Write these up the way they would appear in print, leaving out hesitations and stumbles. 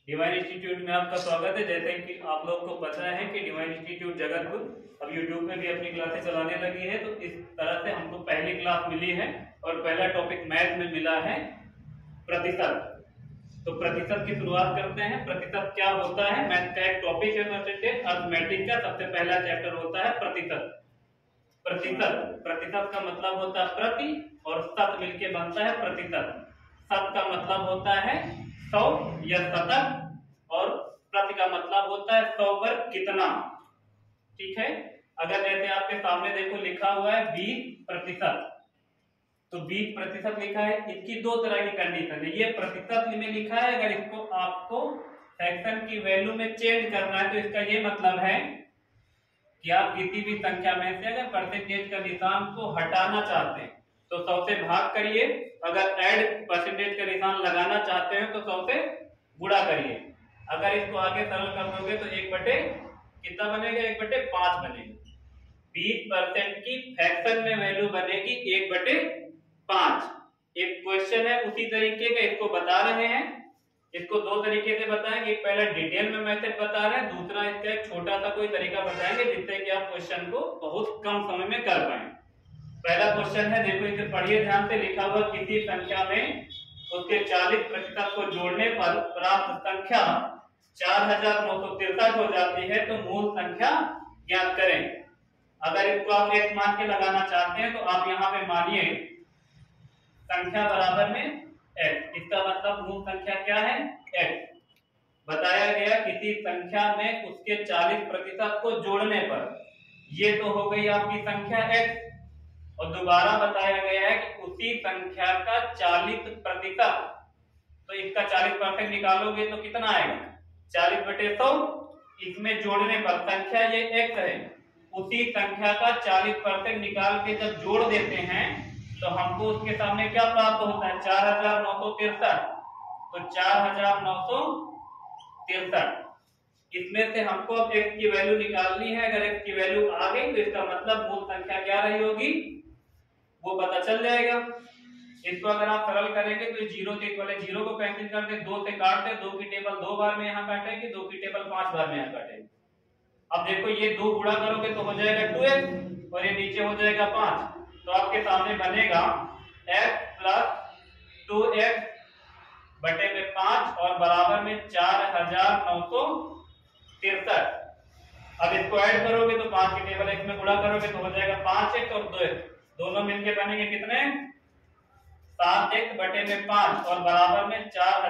Divine institute में आपका स्वागत है। जैसे कि आप लोग को पता है कि डिवाइन इंस्टीट्यूट जगतपुर अब यूट्यूब में भी अपनी क्लासेस चलाने लगी है। तो इस तरह से हमको पहली क्लास मिली है और पहला टॉपिक मैथ में मिला है प्रतिशत। तो प्रतिशत की शुरुआत करते हैं। प्रतिशत क्या होता है? मैथ का एक टॉपिक है परसेंटेज। अर्थमेटिक का सबसे पहला चैप्टर होता है प्रतिशत। प्रतिशत प्रतिशत का मतलब होता है प्रति और शत मिलके बनता है प्रतिशत। शत का मतलब होता है 100 या शतक और प्रति का मतलब होता है 100 पर कितना। ठीक है। अगर जैसे आपके सामने देखो लिखा हुआ है 20%, तो 20% लिखा है। इसकी दो तरह की कंडीशन है। ये प्रतिशत में लिखा है, अगर इसको आपको फ्रैक्शन की वैल्यू में चेंज करना है तो इसका ये मतलब है कि आप किसी भी संख्या में से अगर परसेंटेज का निशान को हटाना चाहते हैं तो 100 से भाग करिए। अगर ऐड परसेंटेज का निशान लगाना चाहते हैं तो 100 से गुणा करिए। अगर इसको आगे सरल कर दोगे तो 1/, कितना बनेगा? 1/5 बनेगा। 20% की फ्रैक्शन में वैल्यू बनेगी 1/5। एक क्वेश्चन है उसी तरीके का, इसको बता रहे हैं। इसको दो तरीके से बताएंगे। पहला डिटेल में मेथड बता रहे हैं, दूसरा इसका एक छोटा सा कोई तरीका बताएंगे जिससे कि आप क्वेश्चन को बहुत कम समय में कर पाए। पहला क्वेश्चन है, देखो इसे पढ़िए ध्यान से। लिखा हुआ किसी संख्या में उसके 40% को जोड़ने पर प्राप्त संख्या 4963 हो जाती है तो मूल संख्या ज्ञात करें। अगर इसको आप x मान के लगाना चाहते हैं तो आप यहाँ पे मानिए संख्या बराबर में x। इसका मतलब मूल संख्या क्या है? x। बताया गया किसी संख्या में उसके 40% को जोड़ने पर, ये तो हो गई आपकी संख्या x। और दोबारा बताया गया है कि उसी संख्या का 40%, तो इसका 40% निकालोगे तो कितना आएगा? 40/100। इसमें जोड़ने पर संख्या ये x है, उसी संख्या का 40% निकाल के जब जोड़ देते हैं तो हमको उसके सामने क्या प्राप्त होता है? 4963। तो 4963, इसमें से हमको अब x की वैल्यू निकालनी है। अगर x की वैल्यू आ गई तो इसका मतलब मूल संख्या क्या रही होगी वो पता चल जाएगा। इसको अगर आप सरल करेंगे तो 0 से पहले 0 को कैंसिल कर दे, 2 से काट दे, 2 की टेबल 2 बार में यहाँ काटेंगे, 2 की टेबल 5 बार में यहाँ काटेंगे। अब देखो ये 2 गुणा करोगे तो हो जाएगा 2x और ये नीचे हो जाएगा 5। तो आपके सामने बनेगा x + 2x बटे में 5 और बराबर में 4963। अब इसको ऐड करोगे तो 5 की टेबल x में गुणा करोगे तो हो जाएगा 5x और 2x, दोनों मिलके बनेंगे कितने? 7x बटे में 5 और बराबर में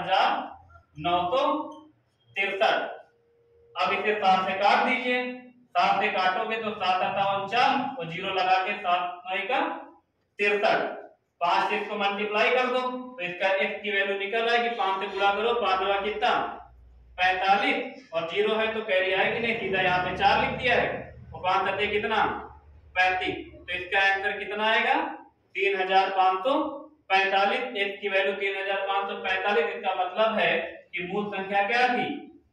4963। अब इसे 7 से काट दीजिए। 7 से काटोगे तो 7 × 4 और 0 लगा के 7 × 9 = 63। 5 से इसको मल्टीप्लाई कर दो तो इसका x की वैल्यू निकल आएगी। 5 से गुणा करो, 5 × 2 कितना? 45 और 0 है तो कैरी आएगी नहीं, सीधा यहाँ पे 4 लिख दिया है और 5 × 7 कितना? 35। तो इसका आंसर कितना आएगा? 3545। x की वैल्यू 3545। इसका मतलब है कि मूल संख्या क्या थी?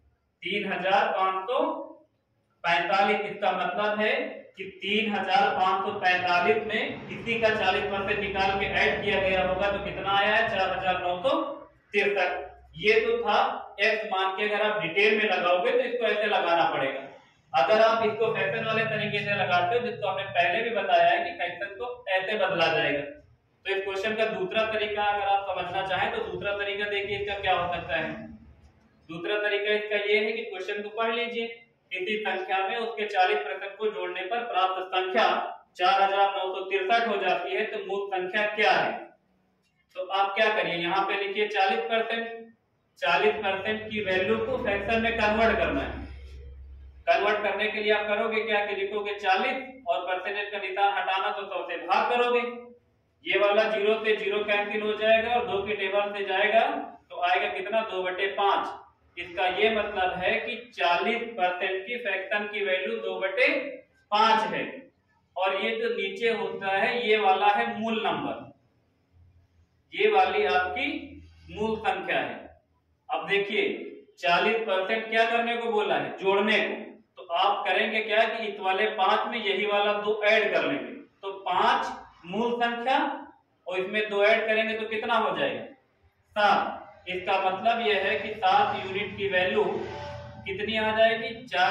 3545। इसका मतलब है कि 3545 में किसी का 40% निकाल के ऐड किया गया होगा तो कितना आया है? 4963। ये तो था x मान के। अगर आप डिटेल में लगाओगे तो इसको ऐसे लगाना पड़ेगा। अगर आप इसको फ्रैक्शन वाले तरीके से लगाते हो, जिसको हमने पहले भी बताया है कि फ्रैक्शन को ऐसे बदला जाएगा, तो इस क्वेश्चन का दूसरा तरीका अगर आप समझना चाहें तो दूसरा तरीका देखिए इसका क्या हो सकता है। दूसरा तरीका इसका ये है कि क्वेश्चन को पढ़ लीजिए। किसी संख्या में उसके 40% को जोड़ने पर प्राप्त संख्या 4963 हो जाती है तो मूल संख्या क्या है? तो आप क्या करिए, यहाँ पे लिखिए 40%। 40% की वैल्यू को फ्रैक्शन में कन्वर्ट करना है। कन्वर्ट करने के लिए आप करोगे क्या कि लिखोगे 40 और परसेंटेज का निशान हटाना तो 100 से भाग करोगे। ये वाला 0 से 0 कैंसिल हो जाएगा और 2 की टेबल से जाएगा तो आएगा कितना? 2/5। इसका ये मतलब है कि 40% की फ्रैक्शन की वैल्यू 2/5 है। और ये जो नीचे होता है ये वाला है मूल नंबर, ये वाली आपकी मूल संख्या है। अब देखिए 40% क्या करने को बोला है? जोड़ने को। तो आप करेंगे क्या कि इस वाले 5 में यही वाला 2 ऐड कर लेंगे तो 5 मूल संख्या और इसमें 2 ऐड करेंगे तो कितना हो जाएगा? 7। इसका मतलब यह है कि 7 यूनिट की वैल्यू कितनी आ जाएगी,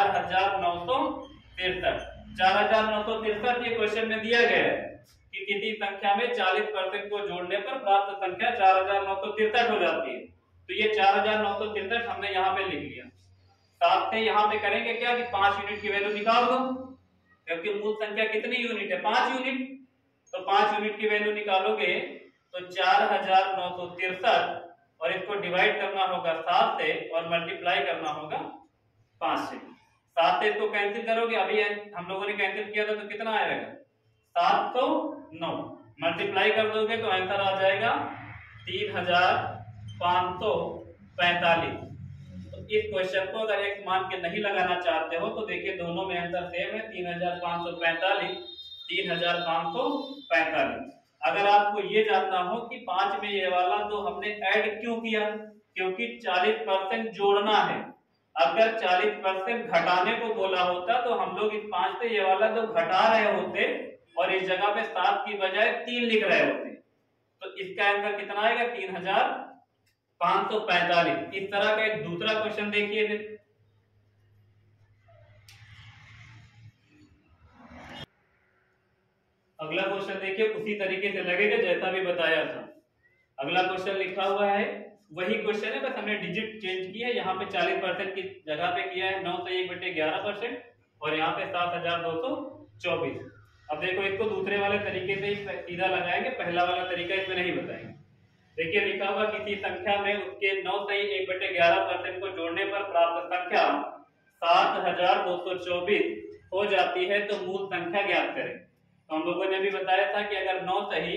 4963। 4963 ये क्वेश्चन में दिया गया है कि किसी संख्या में 40% को जोड़ने पर प्राप्त संख्या 4963 हो जाती है। तो ये 4963 हमने यहाँ पे लिख लिया। साथ से यहाँ पे करेंगे क्या कि 5 यूनिट की वैल्यू निकाल दो, क्योंकि मूल संख्या कितनी यूनिट है, 5 यूनिट। तो 5 यूनिट की वैल्यू निकालोगे तो 4963 और इसको डिवाइड करना होगा 7 से और मल्टीप्लाई करना होगा 5 से। 7 से इसको कैंसिल करोगे, अभी हम लोगों ने कैंसिल किया था तो कितना आएगा 709, मल्टीप्लाई कर दोगे तो आंसर आ जाएगा 3545। तो इस क्वेश्चन को अगर एक मान के नहीं लगाना चाहते हो तो देखिए दोनों में आंसर सेम है, 3545 3545। अगर आपको ये जानना हो कि 5 में ये वाला तो हमने ऐड क्यों किया, क्योंकि 40% जोड़ना है। अगर 40% घटाने को बोला होता तो हम लोग इस 5 से ये वाला तो घटा रहे होते और इस जगह पे 7 की बजाय 3 लिख रहे होते। तो इसका आंसर कितना आएगा 3545। इस तरह का एक दूसरा क्वेश्चन देखिए। अगला क्वेश्चन देखिए, उसी तरीके से लगेगा जैसा भी बताया था। अगला क्वेश्चन लिखा हुआ है, वही क्वेश्चन है, बस हमने डिजिट चेंज किया है। यहाँ पे 40% की जगह पे किया है 9 से 1/11% और यहाँ पे 7224। अब देखो इसको दूसरे वाले तरीके से ही सीधा लगाएंगे, पहला वाला तरीका इसमें नहीं बताएंगे। देखिए लिखा हुआ किसी संख्या में उसके 9 से 1/11% को जोड़ने पर प्राप्त संख्या 7224 हो जाती है, तो मूल संख्या ज्ञात करें। तो हम लोगों ने भी बताया था कि अगर 9 सही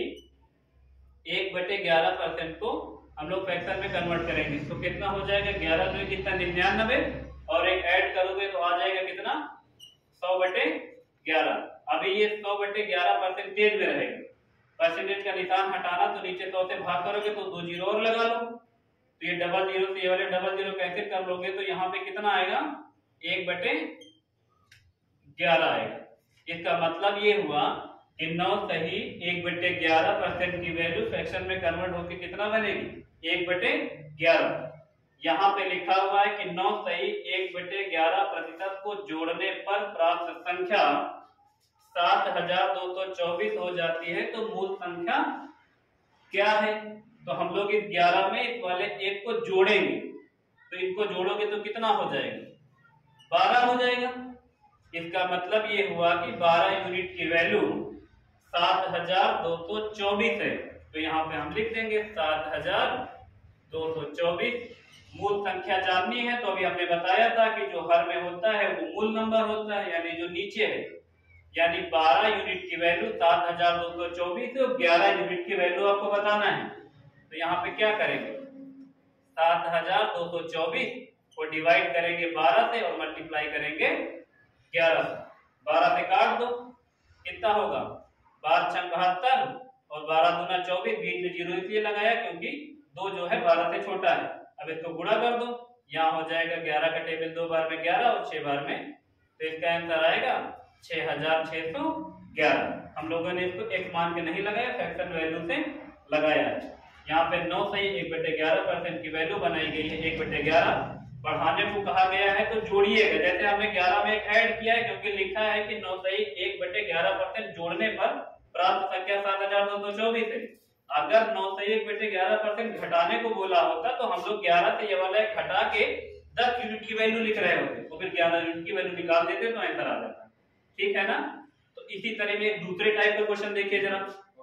1/11% को हम लोग फ्रैक्शन में कन्वर्ट करेंगे तो कितना हो जाएगा, 11 तो कितना 99 और एक ऐड करोगे तो आ जाएगा कितना 100/11। अभी ये 100/11 परसेंटेज में रहेगा, परसेंटेज का निशान हटाना तो नीचे 100 से भाग करोगे तो 2 जीरो और लगा लो, तो ये डबल जीरो से ये वाले डबल जीरो कैंसिल कर लोगे तो यहाँ पे कितना आएगा 1/11 आएगा। इसका मतलब ये हुआ कि 9 सही 1/11% की वैल्यू फ्रैक्शन में कन्वर्ट होकर कितना बनेगी 1/11। यहाँ पे लिखा हुआ है कि 9 सही 1/11% को जोड़ने पर प्राप्त संख्या 7224 हो जाती है, तो मूल संख्या क्या है। तो हम लोग इस 11 में इस वाले 1 को जोड़ेंगे, तो इनको जोड़ोगे तो कितना हो जाएगा 12 हो जाएगा। इसका मतलब ये हुआ कि 12 यूनिट की वैल्यू 7224 है, तो यहाँ पे हम लिख देंगे 7224। मूल संख्या जाननी है तो अभी हमने बताया था कि जो हर में होता है वो मूल नंबर होता है, यानी जो नीचे है, यानी 12 यूनिट की वैल्यू 7224 और 11 यूनिट की वैल्यू आपको बताना है। तो यहाँ पे क्या करेंगे 7224 को डिवाइड करेंगे 12 से और मल्टीप्लाई करेंगे 11 से। 12 से काट दो, कितना होगा 12 छंग 72 और 12 दूना 24, बीच में जीरो इसलिए लगाया क्योंकि 2 जो है 12 से छोटा है। अब इसको गुणा कर दो, यहाँ हो जाएगा 11 का टेबल 2 बार में 11 और 6 बार में, तो इसका आंसर आएगा 6611। हम लोगों ने इसको एक मान के नहीं लगाया, फ्रैक्शन वैल्यू से लगाया है। यहाँ पे 9 सही 1/11% की वैल्यू बनाई गई है 1/11। बढ़ाने को कहा गया है तो जोड़िएगा, जैसे हमने 11 में एक ऐड किया है क्योंकि लिखा है कि 9 सही 1/11% जोड़ने पर प्राप्त संख्या 7224 है। अगर 9 सही 1/11% घटाने को बोला होता तो हम लोग 11 से ये वाला घटा के 10 यूनिट की वैल्यू लिख रहे होते, तो फिर 11 यूनिट की वैल्यू निकाल देते तो आंसर आ जाता। ठीक है ना। तो इसी तरह में एक दूसरे टाइप का क्वेश्चन देखिए जरा।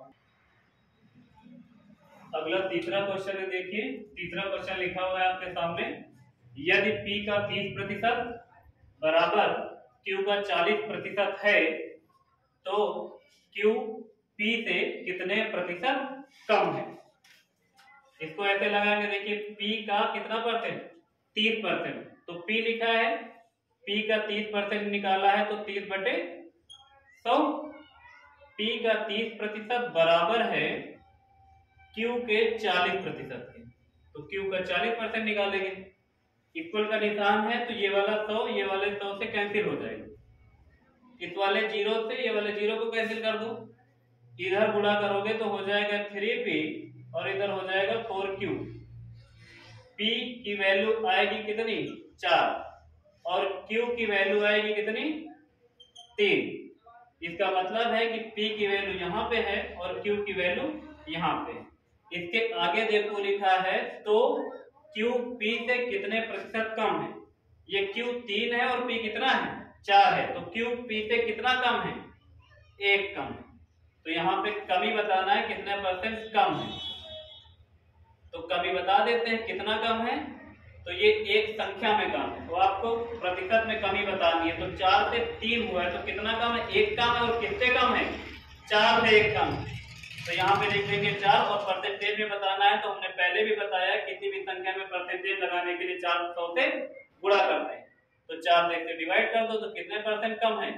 अगला तीसरा क्वेश्चन है, देखिए तीसरा क्वेश्चन लिखा हुआ है आपके सामने, यदि P का 30% बराबर Q का 40% है तो Q P से कितने प्रतिशत कम है। इसको ऐसे लगाएंगे, देखिए P का कितना परसेंट 30%, तो P लिखा है P का 30% निकाला है तो 30/100। P का 30% बराबर है Q के 40% के, तो Q का 40% निकालेंगे। इक्वल का निशान है तो ये वाला 100 ये वाले 100 से कैंसिल हो जाएगा, इस वाले 0 से ये वाले 0 को कैंसिल कर दो, इधर गुणा करोगे तो हो जाएगा 3P और इधर हो जाएगा 4Q। P की वैल्यू आएगी कितनी 4 और Q की वैल्यू आएगी कितनी 3। इसका मतलब है कि P की वैल्यू यहाँ पे है और Q की वैल्यू यहाँ पे है। इसके आगे देखो लिखा है तो Q P से कितने प्रतिशत कम है। ये Q 3 है और P कितना है 4 है, तो Q P से कितना कम है 1 कम है। तो यहाँ पे कमी बताना है कितने परसेंट कम है, तो कमी बता देते हैं कितना कम है। तो ये एक संख्या में कम है, तो आपको प्रतिशत में कमी बतानी है। तो 4 से 3 हुआ है तो कितना कम है 1 कम है, और कितने कम है 4 से 1 कम है। तो यहाँ पे लिख लेंगे 4 और परसेंटेज में बताना है। तो हमने पहले भी बताया किसी भी संख्या में परसेंटेज लगाने के लिए 400 से गुणा करते हैं। तो 4 से 1 से डिवाइड कर दो तो कितने परसेंट कम है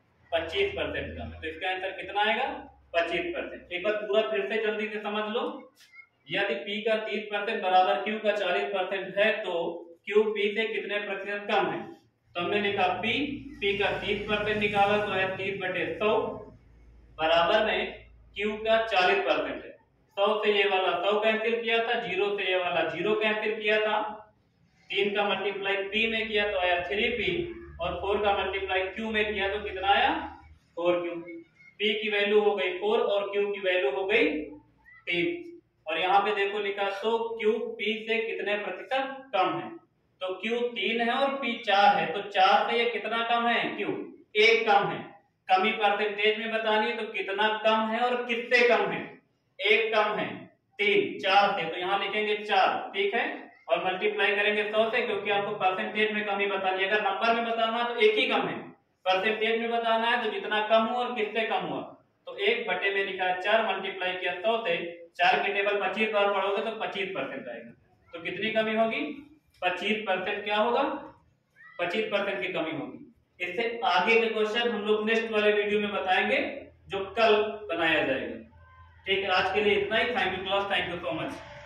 25% कम है। तो इसका आंसर कितना आएगा 25%। एक बार पूरा फिर से जल्दी से समझ लो। यदि P का 30% बराबर Q का 40% है तो Q P से कितने प्रतिशत कम है। तो हमने लिखा P का 30% निकाला तो है 30/100 बराबर में Q का 40% है। 100 से ये वाला 100 कैंसिल किया था, 0 से ये वाला 0 कैंसिल किया था, 3 का मल्टीप्लाई P में किया तो आया 3P और 4 का मल्टीप्लाई Q में किया तो कितना आया 4Q। P की वैल्यू हो गई 4 और Q की वैल्यू हो गई 3। और यहाँ पे देखो लिखा तो Q P से कितने प्रतिशत कम है। तो Q 3 है और P 4 है, तो 4 से ये कितना कम है Q 1 कम है। कमी परसेंटेज में बतानी है तो कितना कम है और कितने कम है 1 कम है 3 4 से, तो यहाँ लिखेंगे 4 ठीक है। और मल्टीप्लाई करेंगे 100 से क्योंकि आपको परसेंटेज में कमी बतानी है। अगर नंबर में बताना है तो 1 ही कम है, परसेंटेज में बताना है तो जितना कम हुआ और किससे कम हुआ। तो 1 बटे में लिखा 4 मल्टीप्लाई किया 100 से, 4 की टेबल 25 बार पढ़ोगे तो 25% आएगा। तो कितनी कमी होगी 25%। क्या होगा 25% की कमी होगी। इससे आगे के क्वेश्चन हम लोग नेक्स्ट वाले वीडियो में बताएंगे जो कल बनाया जाएगा। ठीक है, आज के लिए इतना ही। Thank you class, thank you so much.